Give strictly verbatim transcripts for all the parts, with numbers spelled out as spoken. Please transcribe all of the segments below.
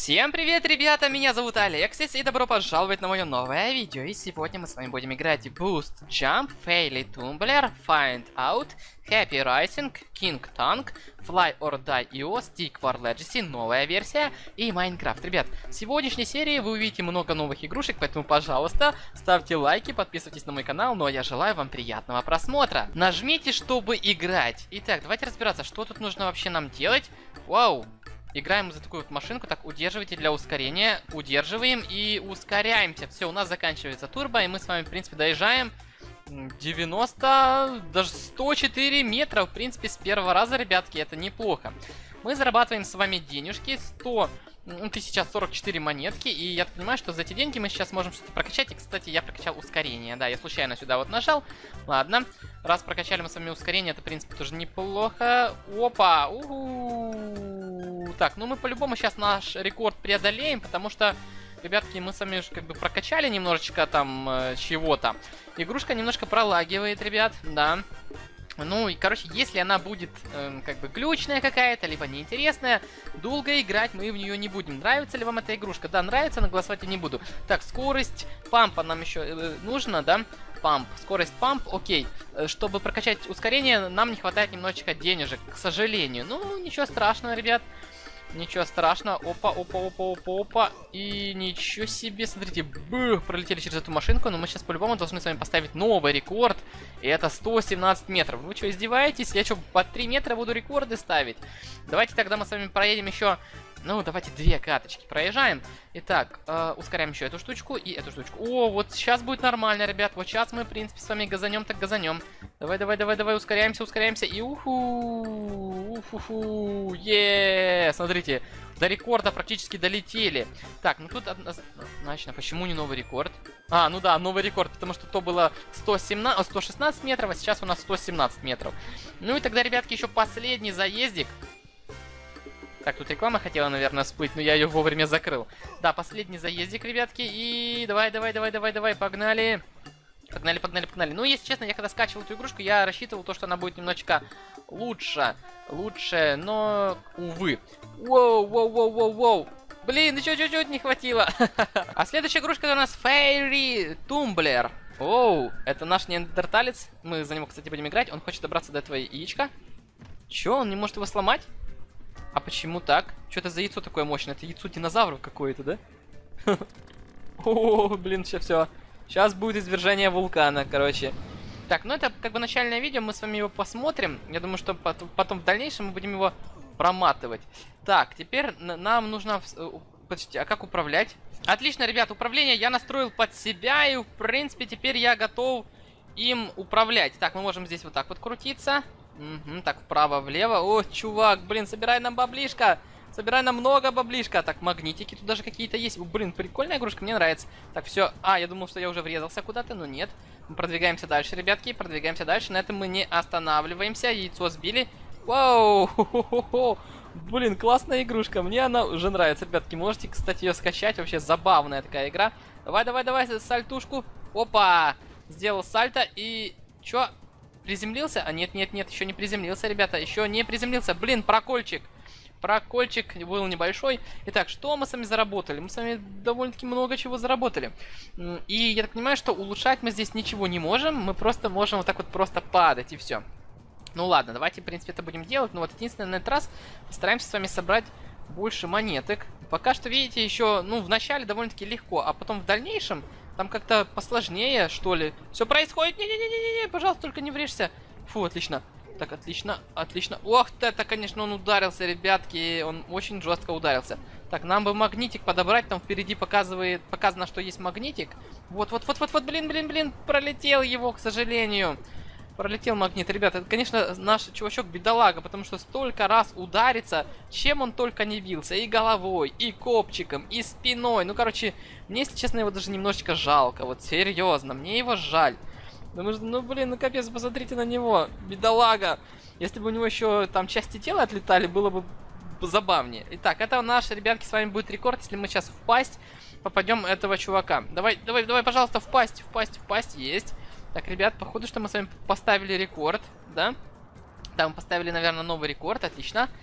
Всем привет, ребята, меня зовут Алексис, и добро пожаловать на мое новое видео. И сегодня мы с вами будем играть Boost Jump, Faily Tumbler, Find Out, Happy Rising, King Tank, Fly or Die ай о, Stick for Legacy, новая версия, и Minecraft. Ребят, в сегодняшней серии вы увидите много новых игрушек, поэтому, пожалуйста, ставьте лайки, подписывайтесь на мой канал, ну а я желаю вам приятного просмотра. Нажмите, чтобы играть. Итак, давайте разбираться, что тут нужно вообще нам делать. Вау! Играем за такую вот машинку. Так, удерживайте для ускорения. Удерживаем и ускоряемся. Все, у нас заканчивается турбо, и мы с вами, в принципе, доезжаем девяносто, даже сто четыре метра. В принципе, с первого раза, ребятки, это неплохо. Мы зарабатываем с вами денежки. сто тысяч сорок четыре монетки. И я понимаю, что за эти деньги мы сейчас можем что-то прокачать. И, кстати, я прокачал ускорение. Да, я случайно сюда вот нажал. Ладно. Раз прокачали мы с вами ускорение, это, в принципе, тоже неплохо. Опа! У-у-у. Так, ну мы по-любому сейчас наш рекорд преодолеем, потому что, ребятки, мы с вами уже как бы прокачали немножечко там э, чего-то. Игрушка немножко пролагивает, ребят, да. Ну и, короче, если она будет э, как бы глючная какая-то, либо неинтересная, долго играть мы в нее не будем. Нравится ли вам эта игрушка? Да, нравится, но голосовать я не буду. Так, скорость пампа нам еще э, нужно, да? Памп, скорость памп, окей. Чтобы прокачать ускорение, нам не хватает немножечко денежек, к сожалению. Ну, ничего страшного, ребят. Ничего страшного. Опа, опа, опа, опа, опа. И ничего себе, смотрите, бых, пролетели через эту машинку. Но мы сейчас по-любому должны с вами поставить новый рекорд. И это сто семнадцать метров. Вы что, издеваетесь? Я что, по три метра буду рекорды ставить? Давайте тогда мы с вами проедем еще... Ну, давайте две каточки проезжаем. Итак, э, ускоряем еще эту штучку и эту штучку. О, вот сейчас будет нормально, ребят. Вот сейчас мы, в принципе, с вами газанем, так газанем. Давай, давай, давай, давай, ускоряемся, ускоряемся. И уху, уху, е, смотрите, до рекорда практически долетели. Так, ну тут однозначно, почему не новый рекорд? А, ну да, новый рекорд, потому что то было сто семнадцать, сто шестнадцать метров, а сейчас у нас сто семнадцать метров. Ну и тогда, ребятки, еще последний заездик. Так, тут реклама хотела, наверное, всплыть, но я ее вовремя закрыл. Да, последний заездик, ребятки. И давай, давай, давай, давай, давай, погнали. Погнали, погнали, погнали. Ну, если честно, я когда скачивал эту игрушку, я рассчитывал то, что она будет немножечко лучше. Лучше, но, увы. Воу, воу, воу, воу, воу. Блин, еще чуть-чуть не хватило. А следующая игрушка у нас Faily Tumbler. Оу, это наш неандерталец. Мы за него, кстати, будем играть. Он хочет добраться до этого яичка. Че, он не может его сломать? А почему так? Что это за яйцо такое мощное? Это яйцо динозавров какое-то, да? О, блин, сейчас все. Сейчас будет извержение вулкана, короче. Так, ну это как бы начальное видео, мы с вами его посмотрим. Я думаю, что потом в дальнейшем мы будем его проматывать. Так, теперь нам нужно... Подождите, а как управлять? Отлично, ребят, управление я настроил под себя, и в принципе теперь я готов им управлять. Так, мы можем здесь вот так вот крутиться. Угу, так, вправо-влево. О, чувак, блин, собирай нам баблишко. Собирай нам много баблишка. Так, магнитики тут даже какие-то есть. О, блин, прикольная игрушка, мне нравится. Так, все. А, я думал, что я уже врезался куда-то, но нет. Мы продвигаемся дальше, ребятки, продвигаемся дальше. На этом мы не останавливаемся. Яйцо сбили. Вау, хо-хо-хо. Блин, классная игрушка. Мне она уже нравится, ребятки. Можете, кстати, ее скачать. Вообще забавная такая игра. Давай, давай, давай, сальтушку. Опа. Сделал сальто и... Чё? Приземлился? А нет, нет, нет, еще не приземлился, ребята. Еще не приземлился. Блин, прокольчик. Прокольчик был небольшой. Итак, что мы с вами заработали? Мы с вами довольно-таки много чего заработали. И я так понимаю, что улучшать мы здесь ничего не можем. Мы просто можем вот так вот просто падать, и все. Ну ладно, давайте, в принципе, это будем делать. Но вот единственное, на этот раз постараемся с вами собрать больше монеток. Пока что, видите, еще, ну, в начале довольно-таки легко. А потом в дальнейшем... Там как-то посложнее, что ли. Все происходит. Не-не-не-не-не, пожалуйста, только не врежься. Фу, отлично. Так, отлично, отлично. Ох, это, конечно, он ударился, ребятки. Он очень жестко ударился. Так, нам бы магнитик подобрать. Там впереди показывает, показано, что есть магнитик. Вот-вот-вот-вот-вот, блин, блин, блин. Пролетел его, к сожалению. Пролетел магнит. Ребята, это, конечно, наш чувачок бедолага, потому что столько раз ударится, чем он только не бился. И головой, и копчиком, и спиной. Ну, короче, мне, если честно, его даже немножечко жалко. Вот, серьезно, мне его жаль. Потому что, ну, блин, ну, капец, посмотрите на него. Бедолага. Если бы у него еще там части тела отлетали, было бы забавнее. Итак, это наш, ребятки, с вами будет рекорд, если мы сейчас впасть попадем этого чувака. Давай, давай, давай, пожалуйста, впасть, впасть, впасть. Есть. Так, ребят, походу, что мы с вами поставили рекорд, да? Да, мы поставили, наверное, новый рекорд, отлично.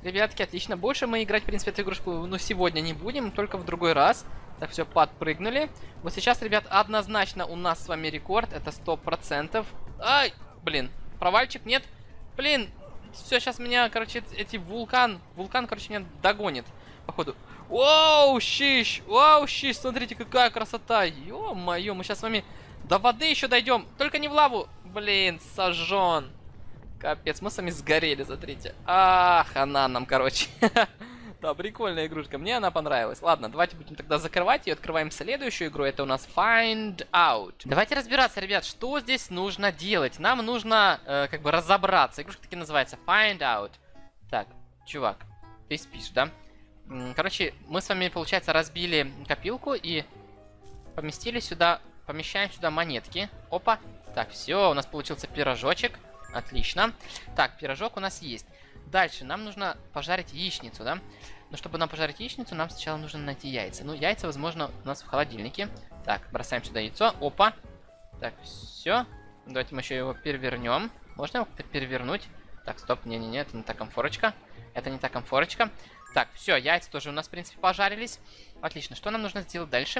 ребятки, отлично. Больше мы играть, в принципе, эту игрушку, ну, сегодня не будем, только в другой раз. Так, все, подпрыгнули. Вот сейчас, ребят, однозначно у нас с вами рекорд, это сто процентов. Ай, блин, провальчик, нет? Блин, все, сейчас меня, короче, эти вулкан, вулкан, короче, меня догонит, походу. Вау, щищ, вау, щищ, смотрите, какая красота. Ё-моё, мы сейчас с вами до воды еще дойдем. Только не в лаву. Блин, сожжен. Капец, мы с вами сгорели, смотрите. Ах, она нам, короче. Да, прикольная игрушка, мне она понравилась. Ладно, давайте будем тогда закрывать и открываем следующую игру. Это у нас Find Out. Давайте разбираться, ребят, что здесь нужно делать. Нам нужно, э, как бы, разобраться. Игрушка таки называется Find Out. Так, чувак, ты спишь, да? Короче, мы с вами, получается, разбили копилку и поместили сюда, помещаем сюда монетки. Опа. Так, все, у нас получился пирожочек. Отлично. Так, пирожок у нас есть. Дальше нам нужно пожарить яичницу, да? Но чтобы нам пожарить яичницу, нам сначала нужно найти яйца. Ну, яйца, возможно, у нас в холодильнике. Так, бросаем сюда яйцо. Опа. Так, все. Давайте мы еще его перевернем. Можно его как-то перевернуть? Так, стоп. Не-не-не, это не та комфорочка. Это не та комфорочка. Так, все, яйца тоже у нас, в принципе, пожарились. Отлично. Что нам нужно сделать дальше?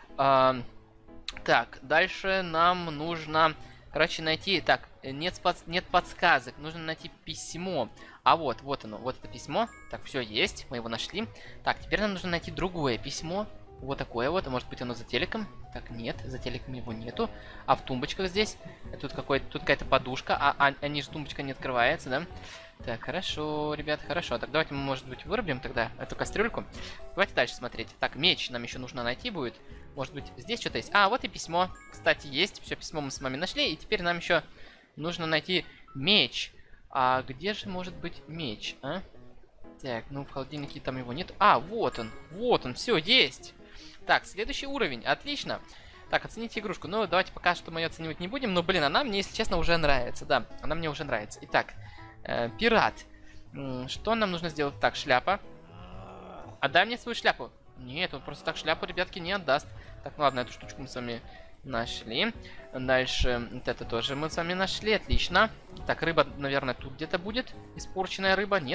А, так, дальше нам нужно... Короче, найти... Так, нет, под... нет подсказок. Нужно найти письмо. А вот, вот оно. Вот это письмо. Так, все есть. Мы его нашли. Так, теперь нам нужно найти другое письмо. Вот такое вот. Может быть, оно за телеком? Так, нет. За телеком его нету. А в тумбочках здесь? Тут, какой... Тут какая-то подушка. А, а, а ниже тумбочка не открывается, да? Так, хорошо, ребят, хорошо. Так, давайте мы, может быть, вырубим тогда эту кастрюльку. Давайте дальше смотреть. Так, меч нам еще нужно найти будет. Может быть, здесь что-то есть. А, вот и письмо. Кстати, есть. Все, письмо мы с вами нашли. И теперь нам еще нужно найти меч. А где же может быть меч, а? Так, ну в холодильнике там его нет. А, вот он. Вот он. Все, есть. Так, следующий уровень. Отлично. Так, оцените игрушку. Ну, давайте пока что мы ее оценивать не будем. Но, блин, она мне, если честно, уже нравится. Да, она мне уже нравится. Итак, э, пират. Что нам нужно сделать? Так, шляпа. Отдай мне свою шляпу. Нет, он просто так шляпу, ребятки, не отдаст. Так, ну ладно, эту штучку мы с вами нашли. Дальше, вот это тоже мы с вами нашли, отлично. Так, рыба, наверное, тут где-то будет. Испорченная рыба, нет.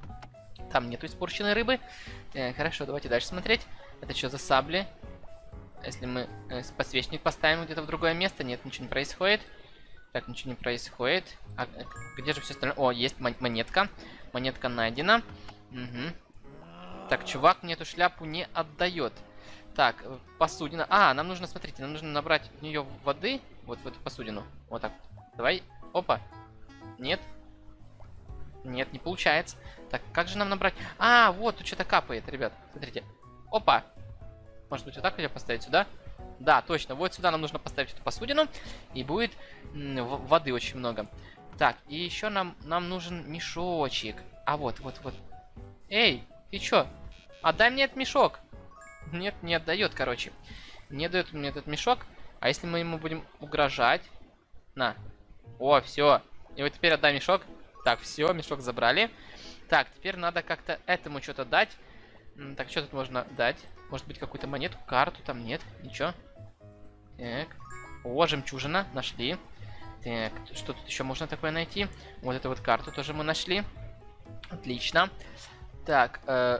Там нету испорченной рыбы. э, Хорошо, давайте дальше смотреть. Это что за сабли? Если мы э, подсвечник поставим где-то в другое место, нет, ничего не происходит. Так, ничего не происходит. А где же все остальное? О, есть монетка. Монетка найдена. Угу. Так, чувак мне эту шляпу не отдает. Так, посудина. А, нам нужно, смотрите, нам нужно набрать в нее воды. Вот в эту посудину. Вот так. Давай. Опа. Нет. Нет, не получается. Так, как же нам набрать? А, вот, тут что-то капает, ребят. Смотрите. Опа. Может быть, вот так ее поставить сюда? Да, точно. Вот сюда нам нужно поставить эту посудину. И будет воды очень много. Так, и еще нам, нам нужен мешочек. А вот, вот, вот. Эй! Ты чё? Отдай мне этот мешок. Нет, не отдает, короче. Не дает мне этот мешок. А если мы ему будем угрожать? На. О, все. И вот теперь отдай мешок. Так, все, мешок забрали. Так, теперь надо как-то этому что-то дать. Так, что тут можно дать? Может быть, какую-то монету, карту? Там нет, ничего. Так. О, жемчужина. Нашли. Так, что тут еще можно такое найти? Вот эту вот карту тоже мы нашли. Отлично. Так, э,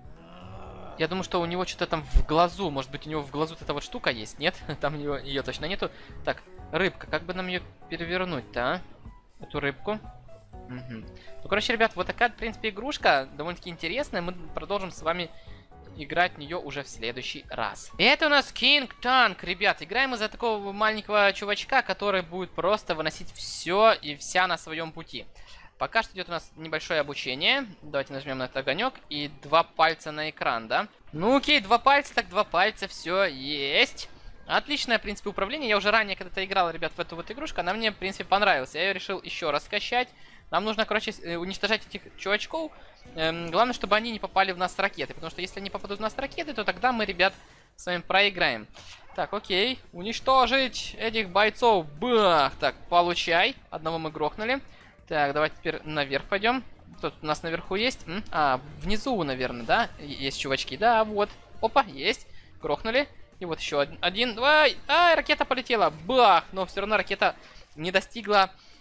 я думаю, что у него что-то там в глазу. Может быть, у него в глазу вот эта вот штука есть? Нет? Там ее, ее точно нету. Так, рыбка. Как бы нам ее перевернуть-то, а? Эту рыбку. Угу. Ну, короче, ребят, вот такая, в принципе, игрушка. Довольно-таки интересная. Мы продолжим с вами играть в нее уже в следующий раз. И это у нас King Tank, ребят. Играем мы за такого маленького чувачка, который будет просто выносить все и вся на своем пути. Пока что идет у нас небольшое обучение. Давайте нажмем на этот огонек. И два пальца на экран, да? Ну окей, два пальца, так два пальца, все есть. Отличное, в принципе, управление. Я уже ранее когда-то играл, ребят, в эту вот игрушку. Она мне, в принципе, понравилась. Я ее решил еще раз скачать. Нам нужно, короче, уничтожать этих чувачков. Эм, главное, чтобы они не попали в нас с ракеты. Потому что если они попадут в нас с ракеты, то тогда мы, ребят, с вами проиграем. Так, окей. Уничтожить этих бойцов. Бах! Так, получай. Одного мы грохнули. Так, давайте теперь наверх пойдем. Кто тут у нас наверху есть? М? А, внизу, наверное, да? Есть чувачки. Да, вот. Опа, есть. Грохнули. И вот еще один. один два. Ай, ракета полетела. Бах! Но все равно ракета не достигла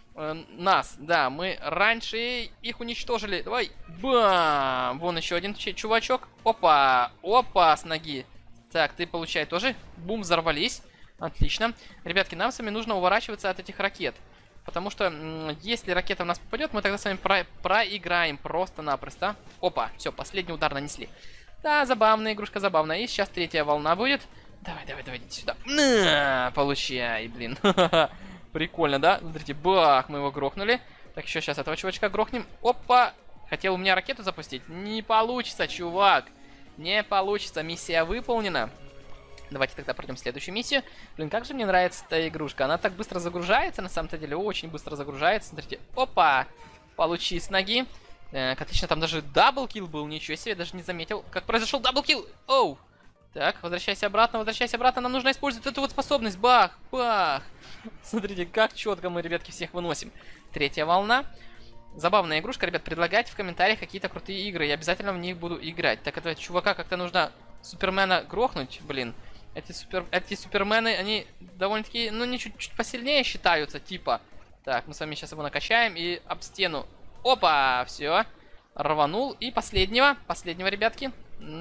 э, нас. Да, мы раньше их уничтожили. Давай. Бам! Вон еще один чувачок. Опа! Опа! С ноги. Так, ты, получай, тоже. Бум, взорвались. Отлично. Ребятки, нам с вами нужно уворачиваться от этих ракет. Потому что, если ракета в нас попадет, мы тогда с вами про проиграем просто-напросто. Опа, все, последний удар нанесли. Да, забавная игрушка, забавная. И сейчас третья волна будет. Давай, давай, давай, иди сюда. На, получай, блин. Прикольно, да? Смотрите, бах, мы его грохнули. Так, еще сейчас этого чувачка грохнем. Опа! Хотел у меня ракету запустить? Не получится, чувак. Не получится, миссия выполнена. Давайте тогда пройдем следующую миссию. Блин, как же мне нравится эта игрушка. Она так быстро загружается, на самом-то деле. Очень быстро загружается. Смотрите. Опа! Получи с ноги. Так, отлично. Там даже даблкил был. Ничего себе, даже не заметил, как произошел даблкил. Оу! Так, возвращайся обратно, возвращайся обратно. Нам нужно использовать эту вот способность. Бах! Бах! Смотрите, как четко мы, ребятки, всех выносим. Третья волна. Забавная игрушка, ребят. Предлагайте в комментариях какие-то крутые игры. Я обязательно в них буду играть. Так, этого чувака как-то нужно Супермена грохнуть, блин. Эти, супер... Эти супермены, они довольно-таки, ну, не чуть-чуть посильнее считаются, типа. Так, мы с вами сейчас его накачаем и об стену. Опа, все. Рванул. И последнего, последнего, ребятки.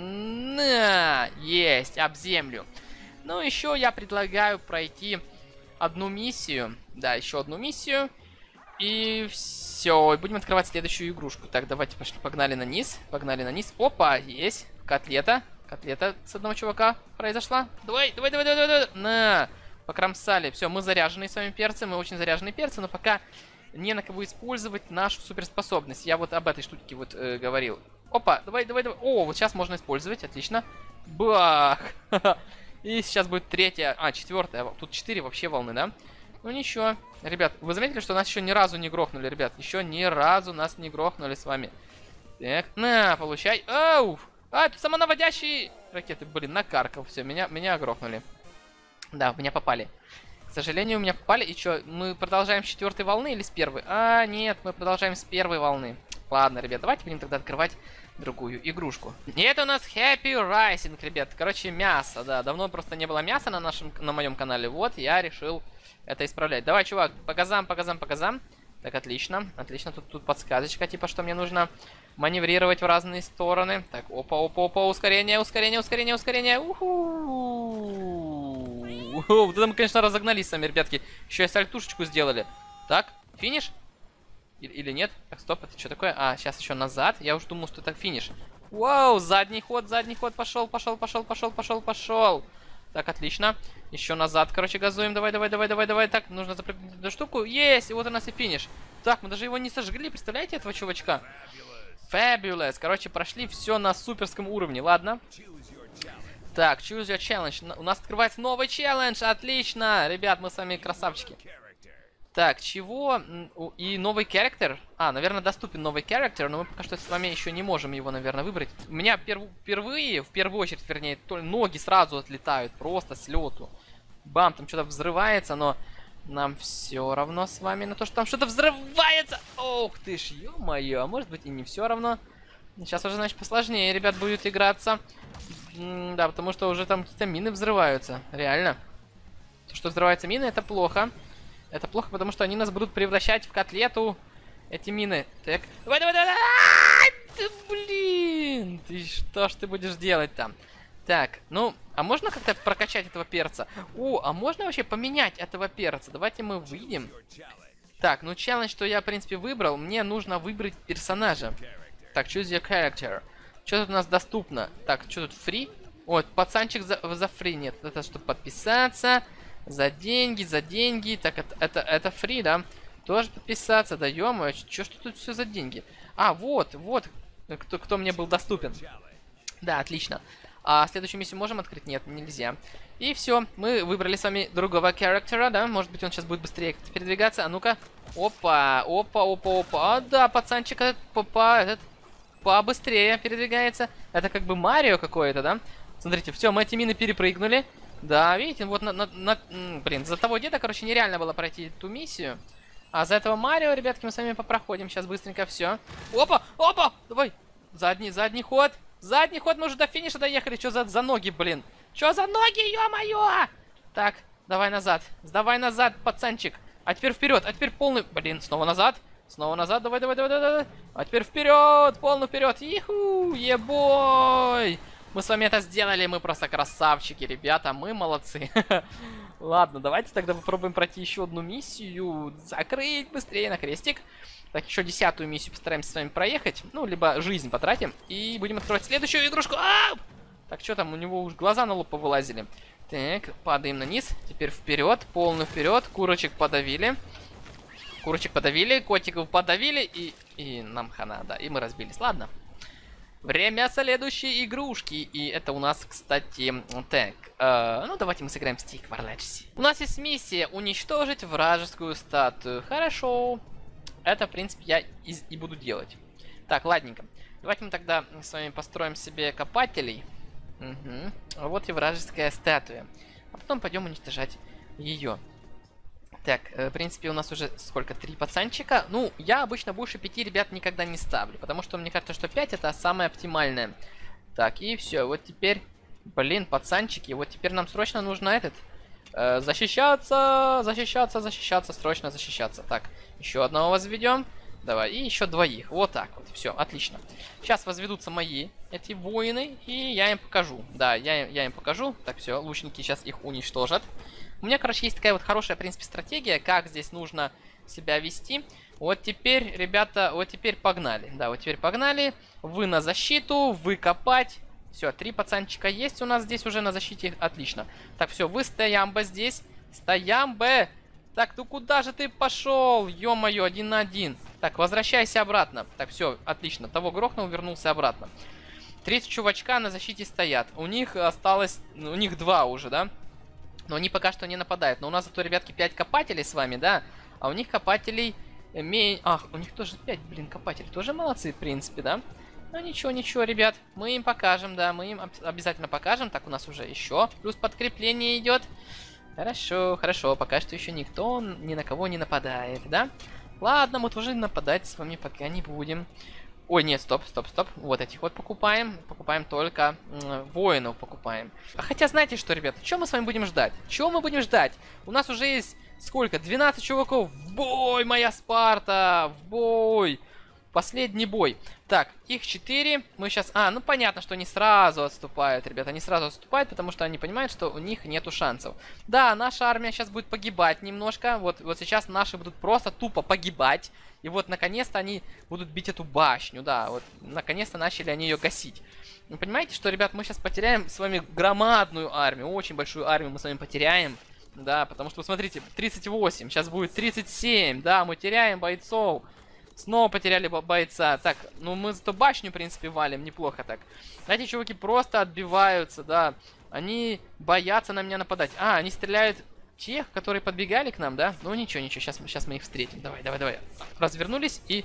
На, есть, об землю. Ну, еще я предлагаю пройти одну миссию. Да, еще одну миссию. И все, будем открывать следующую игрушку. Так, давайте пошли, погнали на низ. Погнали на низ. Опа, есть, котлета. Котлета с одного чувака произошла. Давай, давай, давай, давай, давай. На, покромсали. Все, мы заряженные с вами перцы. Мы очень заряженные перцы, но пока не на кого использовать нашу суперспособность. Я вот об этой штуке вот э, говорил. Опа, давай, давай, давай. О, вот сейчас можно использовать. Отлично. Бах. И сейчас будет третья, а, четвертая. Тут четыре вообще волны, да? Ну ничего. Ребят, вы заметили, что нас еще ни разу не грохнули, ребят? Еще ни разу нас не грохнули с вами. Так, на, получай. Оу! А, это самонаводящие ракеты. Блин, накаркал. Все, меня, меня грохнули. Да, в меня попали. К сожалению, у меня попали. И что, мы продолжаем с четвертой волны или с первой? А, нет, мы продолжаем с первой волны. Ладно, ребят, давайте будем тогда открывать другую игрушку. И это у нас Happy Rising, ребят. Короче, мясо, да. Давно просто не было мяса на нашем, на моем канале. Вот, я решил это исправлять. Давай, чувак, по газам, по газам, по газам. Так, отлично, отлично. Тут, тут подсказочка, типа, что мне нужно маневрировать в разные стороны. Так, опа, опа, опа, ускорение, ускорение, ускорение, ускорение. Уху! Вот это мы, конечно, разогнались сами, ребятки. Еще и сальтушечку сделали. Так, финиш? Или, или нет? Так, стоп, это что такое? А, сейчас еще назад. Я уж думал, что это финиш. Вау, задний ход, задний ход. Пошел, пошел, пошел, пошел, пошел, пошел. Так, отлично. Еще назад, короче, газуем. Давай, давай, давай, давай, давай. Так, нужно запрыгнуть эту штуку. Есть, и вот у нас и финиш. Так, мы даже его не сожгли, представляете, этого чувачка? Fabulous. Короче, прошли все на суперском уровне, ладно? Так, choose your challenge. У нас открывается новый челлендж. Отлично. Ребят, мы с вами красавчики. Так, чего? И новый character. А, наверное, доступен новый character, но мы пока что с вами еще не можем его, наверное, выбрать. У меня перв... впервые, в первую очередь, вернее, то... ноги сразу отлетают, просто с лету. Бам, там что-то взрывается, но нам все равно с вами на то, что там что-то взрывается. Ох ты ж, ё-моё, а может быть и не все равно. Сейчас уже, значит, посложнее, ребят, будет играться. М да, потому что уже там какие-то мины взрываются, реально. То, что взрываются мины, это плохо. Это плохо, потому что они нас будут превращать в котлету. Эти мины. Так. Давай, давай, давай, давай! Ты, блин! Ты что ж ты будешь делать там? Так, ну, а можно как-то прокачать этого перца? О, а можно вообще поменять этого перца? Давайте мы выйдем. Так, ну челлендж, что я, в принципе, выбрал. Мне нужно выбрать персонажа. Так, choose your character. Что тут у нас доступно? Так, что тут, free? О, пацанчик за, за free. Нет, это чтобы подписаться. За деньги, за деньги. Так, это, это, это фри, да? Тоже подписаться, да, ё-моё, что что тут все за деньги? А, вот, вот, кто, кто мне был доступен. Да, отлично. А следующую миссию можем открыть? Нет, нельзя. И все, мы выбрали с вами другого характера, да? Может быть, он сейчас будет быстрее передвигаться. А ну-ка. Опа, опа, опа, опа. А, да, пацанчик этот, попа, этот побыстрее передвигается. Это как бы Марио какое-то, да? Смотрите, все, мы эти мины перепрыгнули. Да, видите, вот на, на, на... Блин, за того деда, короче, нереально было пройти эту миссию. А за этого Марио, ребятки, мы с вами попроходим сейчас быстренько все. Опа, опа, давай. Задний, задний ход. Задний ход, мы уже до финиша доехали. Что за, за ноги, блин? Что за ноги, ё-моё? Так, давай назад. Давай назад, пацанчик. А теперь вперед, а теперь полный... Блин, снова назад. Снова назад, давай, давай, давай, давай. А теперь вперед, полный вперед. Иху, ебой. Мы с вами это сделали, мы просто красавчики, ребята, мы молодцы. Ладно, давайте тогда попробуем пройти еще одну миссию. Закрыть быстрее на крестик. Так, еще десятую миссию постараемся с вами проехать. Ну, либо жизнь потратим. И будем открывать следующую игрушку. А! Так, что там, у него уж глаза на лоб повылазили. Так, падаем на низ. Теперь вперед, полный вперед. Курочек подавили. Курочек подавили, котиков подавили. И, и нам хана, да, и мы разбились. Ладно. Время следующей игрушки. И это у нас, кстати, так. Э, ну, давайте мы сыграем Stick War Legacy. У нас есть миссия уничтожить вражескую статую. Хорошо. Это, в принципе, я и, и буду делать. Так, ладненько. Давайте мы тогда с вами построим себе копателей. Угу. Вот и вражеская статуя. А потом пойдем уничтожать ее. Так, в принципе, у нас уже сколько? Три пацанчика. Ну, я обычно больше пяти ребят никогда не ставлю. Потому что мне кажется, что пять это самое оптимальное. Так, и все. Вот теперь, блин, пацанчики. Вот теперь нам срочно нужно этот... Э, защищаться, защищаться, защищаться, срочно защищаться. Так, еще одного возведем. Давай, и еще двоих. Вот так вот. Все, отлично. Сейчас возведутся мои, эти воины, и я им покажу. Да, я, я им покажу. Так, все, лучники сейчас их уничтожат. У меня, короче, есть такая вот хорошая, в принципе, стратегия, как здесь нужно себя вести. Вот теперь, ребята, вот теперь погнали. Да, вот теперь погнали. Вы на защиту, вы копать. Все, три пацанчика есть у нас здесь уже на защите. Отлично. Так, все, вы стоямба здесь. Стоямбе. Так, ну куда же ты пошел? Ё-моё, один на один. Так, возвращайся обратно. Так, все, отлично. Того грохнул, вернулся обратно. Три чувачка на защите стоят. У них осталось... У них два уже, да? Но они пока что не нападают. Но у нас зато, ребятки, пять копателей с вами, да? А у них копателей... Ме... Ах, у них тоже пять, блин, копателей. Тоже молодцы, в принципе, да? Ну ничего, ничего, ребят. Мы им покажем, да. Мы им обязательно покажем. Так, у нас уже еще плюс подкрепление идет. Хорошо, хорошо. Пока что еще никто ни на кого не нападает, да? Ладно, мы тоже нападать с вами пока не будем. Ой, нет, стоп, стоп, стоп. Вот этих вот покупаем. Покупаем только э, воинов покупаем. А хотя, знаете что, ребят? Что мы с вами будем ждать? Чего мы будем ждать? У нас уже есть сколько? двенадцать чуваков. В бой, моя Спарта! В бой! Последний бой. Так, их четыре. Мы сейчас... А, ну понятно, что они сразу отступают, ребята. Они сразу отступают, потому что они понимают, что у них нету шансов. Да, наша армия сейчас будет погибать немножко. Вот, вот сейчас наши будут просто тупо погибать. И вот, наконец-то, они будут бить эту башню. Да, вот, наконец-то начали они ее гасить. Вы понимаете, что, ребят, мы сейчас потеряем с вами громадную армию. Очень большую армию мы с вами потеряем. Да, потому что, смотрите, тридцать восемь. Сейчас будет тридцать семь. Да, мы теряем бойцов. Снова потеряли бойца. Так, ну мы зато башню, в принципе, валим. Неплохо так. Эти чуваки просто отбиваются, да. Они боятся на меня нападать. А, они стреляют тех, которые подбегали к нам, да? Ну ничего, ничего, сейчас, сейчас мы их встретим. Давай, давай, давай. Развернулись и...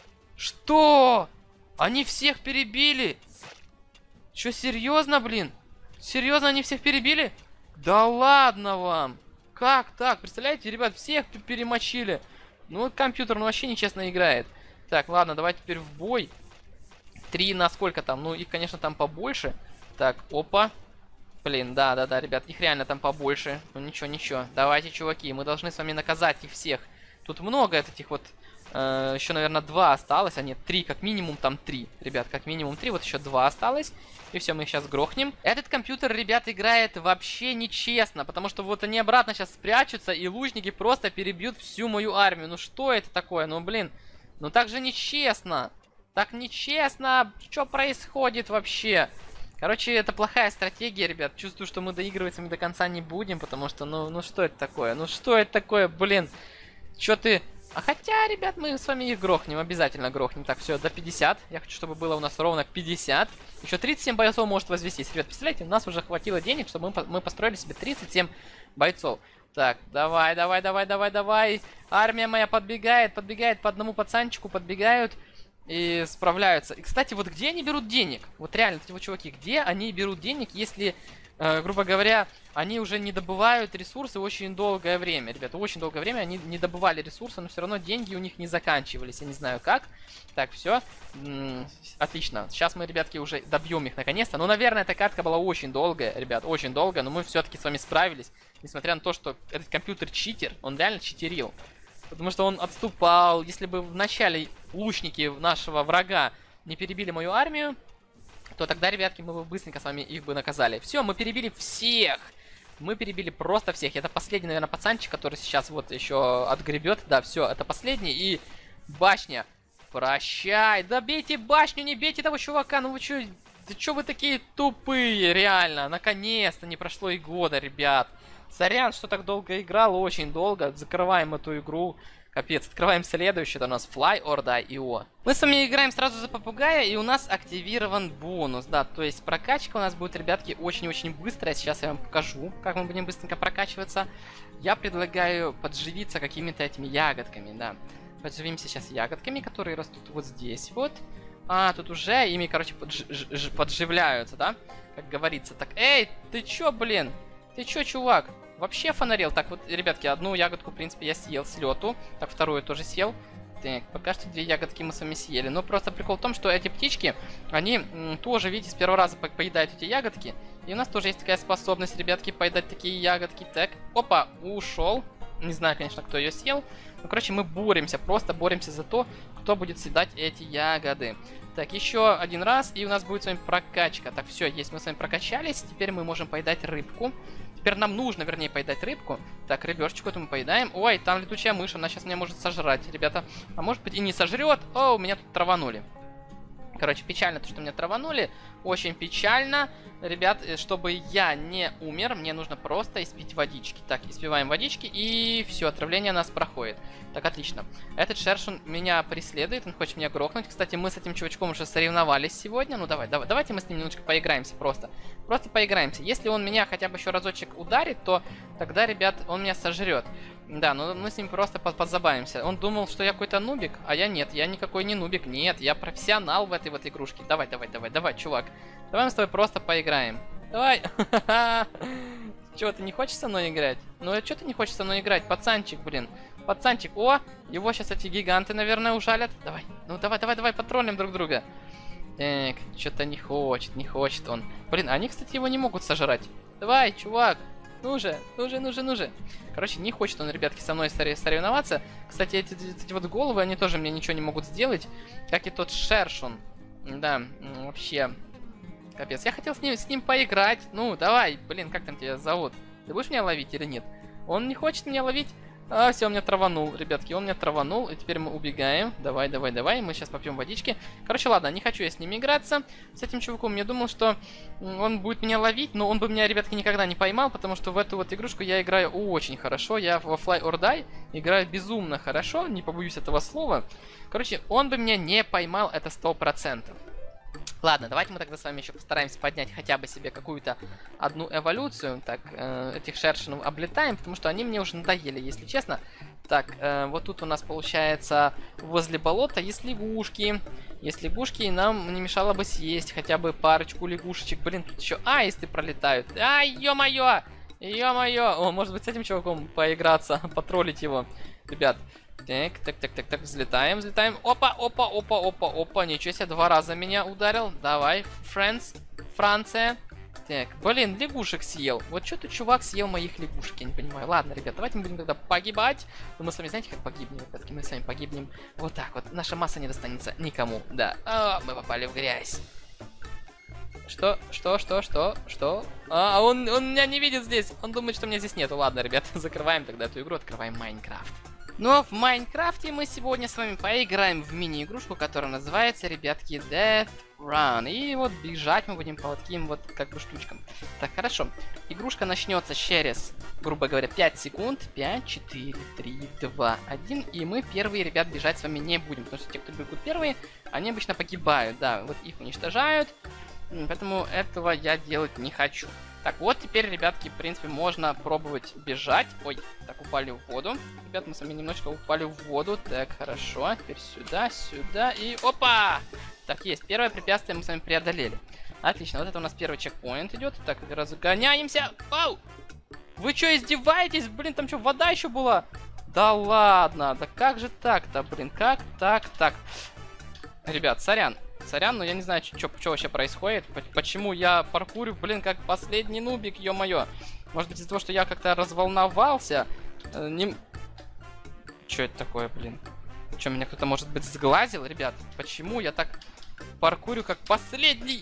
Что? Они всех перебили? Что, серьезно, блин? Серьезно, они всех перебили? Да ладно вам. Как так? Представляете, ребят, всех перемочили. Ну, вот компьютер, ну, вообще нечестно играет. Так, ладно, давай теперь в бой. Три на сколько там? Ну, их, конечно, там побольше. Так, опа. Блин, да-да-да, ребят, их реально там побольше. Ну, ничего, ничего. Давайте, чуваки, мы должны с вами наказать их всех. Тут много этих вот... Э, еще, наверное, два осталось. А нет, три, как минимум там три. Ребят, как минимум три. Вот еще два осталось. И все, мы их сейчас грохнем. Этот компьютер, ребят, играет вообще нечестно. Потому что вот они обратно сейчас спрячутся. И лучники просто перебьют всю мою армию. Ну что это такое? Ну, блин. Ну так же нечестно. Так нечестно. Что происходит вообще? Короче, это плохая стратегия, ребят. Чувствую, что мы доигрывать с вами до конца не будем. Потому что, ну, ну что это такое? Ну что это такое, блин? Че ты... А хотя, ребят, мы с вами их грохнем, обязательно грохнем. Так, все, до пятидесяти. Я хочу, чтобы было у нас ровно пятьдесят. Еще тридцать семь бойцов может возвестись. Ребят, представляете, у нас уже хватило денег, чтобы мы, мы построили себе тридцать семь бойцов. Так, давай, давай, давай, давай, давай. Армия моя подбегает, подбегает по одному пацанчику, подбегают и справляются. И, кстати, вот где они берут денег? Вот реально, эти вот чуваки, где они берут денег, если... Э, грубо говоря, они уже не добывают ресурсы очень долгое время. Ребята, очень долгое время они не добывали ресурсы, но все равно деньги у них не заканчивались. Я не знаю как. Так, все. М-м, отлично. Сейчас мы, ребятки, уже добьем их наконец-то. Ну, наверное, эта катка была очень долгая, ребят, очень долгая. Но мы все-таки с вами справились. Несмотря на то, что этот компьютер читер. Он реально читерил. Потому что он отступал. Если бы в начале лучники нашего врага не перебили мою армию, то тогда, ребятки, мы бы быстренько с вами их бы наказали. Все, мы перебили всех. Мы перебили просто всех. Это последний, наверное, пацанчик, который сейчас вот еще отгребет. Да, все, это последний. И башня. Прощай. Да бейте башню, не бейте того чувака. Ну вы что, да что вы такие тупые, реально. Наконец-то не прошло и года, ребят. Сорян, что так долго играл, очень долго. Закрываем эту игру. Капец, открываем следующий, это у нас Fly or Die точка ай о. Мы с вами играем сразу за попугая, и у нас активирован бонус, да, то есть прокачка у нас будет, ребятки, очень-очень быстрая. Сейчас я вам покажу, как мы будем быстренько прокачиваться. Я предлагаю подживиться какими-то этими ягодками, да. Подживимся сейчас ягодками, которые растут вот здесь вот. А, тут уже ими, короче, подж подживляются, да, как говорится. Так, эй, ты чё, блин? Ты чё, чувак? Вообще фонарил. Так, вот, ребятки, одну ягодку, в принципе, я съел с лету. Так, вторую тоже съел. Так, пока что две ягодки мы с вами съели. Но просто прикол в том, что эти птички, они м, тоже, видите, с первого раза по поедают эти ягодки. И у нас тоже есть такая способность, ребятки, поедать такие ягодки. Так, опа, ушел. Не знаю, конечно, кто ее съел. Ну, короче, мы боремся, просто боремся за то, кто будет съедать эти ягоды. Так, еще один раз, и у нас будет с вами прокачка. Так, все, есть, мы с вами прокачались. Теперь мы можем поедать рыбку. Теперь нам нужно, вернее, поедать рыбку. Так, рыбешечку эту мы поедаем. Ой, там летучая мышь, она сейчас меня может сожрать, ребята. А может быть и не сожрет. О, меня тут траванули. Короче, печально то, что меня траванули. Очень печально. Ребят, чтобы я не умер, мне нужно просто испить водички. Так, испиваем водички, и все, отравление нас проходит. Так, отлично. Этот шершун меня преследует, он хочет меня грохнуть. Кстати, мы с этим чувачком уже соревновались сегодня. Ну, давай, давай, давайте мы с ним немножко поиграемся просто. Просто поиграемся. Если он меня хотя бы еще разочек ударит, то тогда, ребят, он меня сожрет. Да, ну мы с ним просто подзабавимся. Он думал, что я какой-то нубик, а я нет, я никакой не нубик. Нет, я профессионал в этой вот игрушке. Давай, давай, давай, давай, чувак. Давай мы с тобой просто поиграем. Давай. Чего, ты не хочешь со мной играть? Ну, а что ты не хочешь со мной играть? Пацанчик, блин. Пацанчик. О, его сейчас эти гиганты, наверное, ужалят. Давай. Ну, давай, давай, давай, потроллим друг друга. Так, что-то не хочет, не хочет он. Блин, они, кстати, его не могут сожрать. Давай, чувак. Ну же, ну же, ну же, ну же. Короче, не хочет он, ребятки, со мной соревноваться. Кстати, эти, эти вот головы, они тоже мне ничего не могут сделать. Как и тот шершун. Да, вообще... Капец, я хотел с ним, с ним поиграть. Ну, давай, блин, как там тебя зовут? Ты будешь меня ловить или нет? Он не хочет меня ловить. А, все, он меня траванул, ребятки, он меня траванул. И теперь мы убегаем. Давай, давай, давай, мы сейчас попьем водички. Короче, ладно, не хочу я с ним играться. С этим чуваком я думал, что он будет меня ловить, но он бы меня, ребятки, никогда не поймал, потому что в эту вот игрушку я играю очень хорошо. Я во Fly or Die играю безумно хорошо, не побоюсь этого слова. Короче, он бы меня не поймал, это сто процентов. Ладно, давайте мы тогда с вами еще постараемся поднять хотя бы себе какую-то одну эволюцию. Так, э, этих шершинов облетаем, потому что они мне уже надоели, если честно. Так, э, вот тут у нас получается возле болота есть лягушки. Есть лягушки, и нам не мешало бы съесть хотя бы парочку лягушечек. Блин, тут еще аисты пролетают. Ай, ё-моё! Ё-моё! О, может быть, с этим чуваком поиграться, потроллить его. Ребят, так, так, так, так, так, взлетаем, взлетаем. Опа, опа, опа, опа, опа. Ничего себе, два раза меня ударил. Давай, friends, Франция. Так, блин, лягушек съел. Вот что-то чувак съел моих лягушек, я не понимаю. Ладно, ребят, давайте мы будем тогда погибать. Но мы с вами, знаете, как погибнем, ребятки? Мы с вами погибнем вот так вот. Наша масса не достанется никому, да. А, мы попали в грязь. Что? Что? Что? Что? Что? А, он, он меня не видит здесь. Он думает, что меня здесь нету. Ладно, ребят, закрываем тогда эту игру, открываем Майнкрафт. Ну а в Майнкрафте мы сегодня с вами поиграем в мини-игрушку, которая называется, ребятки, Death Run. И вот бежать мы будем по таким вот как бы штучкам. Так, хорошо. Игрушка начнется через, грубо говоря, пять секунд. пять, четыре, три, два, один. И мы первые, ребят, бежать с вами не будем. Потому что те, кто бегут первые, они обычно погибают. Да, вот их уничтожают. Поэтому этого я делать не хочу. Так, вот теперь, ребятки, в принципе, можно пробовать бежать. Ой, так, упали в воду. Ребят, мы с вами немножко упали в воду. Так, хорошо. Теперь сюда, сюда и... Опа! Так, есть. Первое препятствие мы с вами преодолели. Отлично. Вот это у нас первый чекпоинт идет. Так, разгоняемся. Ау! Вы что, издеваетесь? Блин, там что, вода еще была? Да ладно. Да как же так-то, блин? Как так, так? Ребят, сорян. Сорян, но я не знаю, что вообще происходит. Почему я паркурю, блин, как последний нубик, ё-моё. Может быть, из-за того, что я как-то разволновался. Не... Что это такое, блин? Что, меня кто-то, может быть, сглазил, ребят? Почему я так паркурю, как последний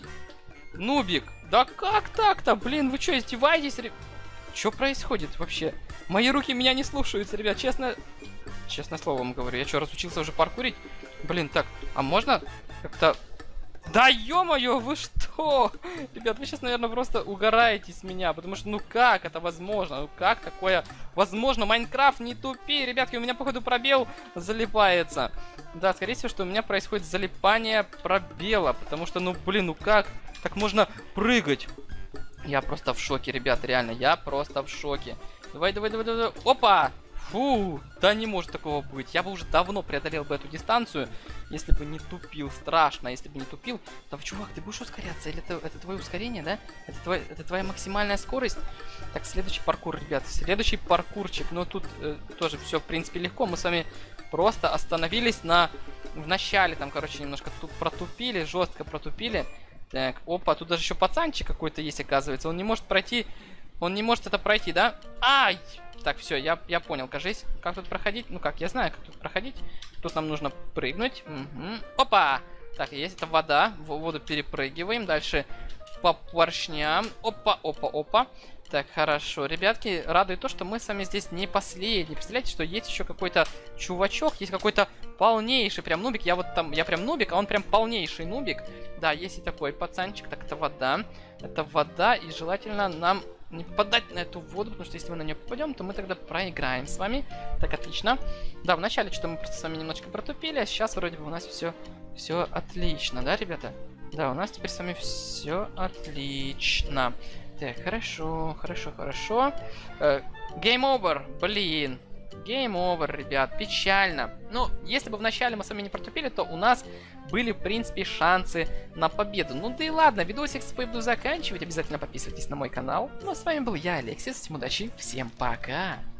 нубик? Да как так-то? Блин, вы что, издеваетесь? Реб... Что происходит вообще? Мои руки меня не слушаются, ребят, честно... Честное слово вам говорю. Я что, разучился уже паркурить? Блин, так, а можно как-то... Да ё-моё, вы что? Ребят, вы сейчас, наверное, просто угораете с меня, потому что, ну как это возможно? Ну как такое возможно? Майнкрафт, не тупи, ребятки, у меня, походу, пробел залипается. Да, скорее всего, что у меня происходит залипание пробела, потому что, ну, блин, ну как так можно прыгать? Я просто в шоке, ребят, реально, я просто в шоке. Давай, давай, давай, давай, опа! Фу, да не может такого быть. Я бы уже давно преодолел бы эту дистанцию, если бы не тупил. Страшно, если бы не тупил. Да, чувак, ты будешь ускоряться? Или это, это твое ускорение, да? Это, твой, это твоя максимальная скорость? Так, следующий паркур, ребят. Следующий паркурчик. Но тут э, тоже все, в принципе, легко. Мы с вами просто остановились на... В начале там, короче, немножко тут протупили, жестко протупили. Так, опа, тут даже еще пацанчик какой-то есть, оказывается. Он не может пройти... Он не может это пройти, да? Ай! Так, все, я, я понял, кажись. Как тут проходить? Ну как, я знаю, как тут проходить. Тут нам нужно прыгнуть. Угу. Опа! Так, есть это вода. В воду перепрыгиваем. Дальше по поршням. Опа, опа, опа. Так, хорошо, ребятки. Радует то, что мы с вами здесь не последние. Представляете, что есть еще какой-то чувачок. Есть какой-то полнейший прям нубик. Я вот там, я прям нубик, а он прям полнейший нубик. Да, есть и такой пацанчик. Так, это вода. Это вода, и желательно нам... не попадать на эту воду, потому что если мы на нее попадем, то мы тогда проиграем с вами. Так, отлично. Да, вначале что-то мы просто с вами немножко протупили, а сейчас вроде бы у нас все, все отлично, да, ребята? Да, у нас теперь с вами все отлично. Так, хорошо, хорошо, хорошо. Game over, блин. Game over, ребят, печально. Ну, если бы вначале мы с вами не протупили, то у нас были, в принципе, шансы на победу. Ну да и ладно, видосик свой буду заканчивать. Обязательно подписывайтесь на мой канал. Ну а с вами был я, Алексис. Всем удачи, всем пока.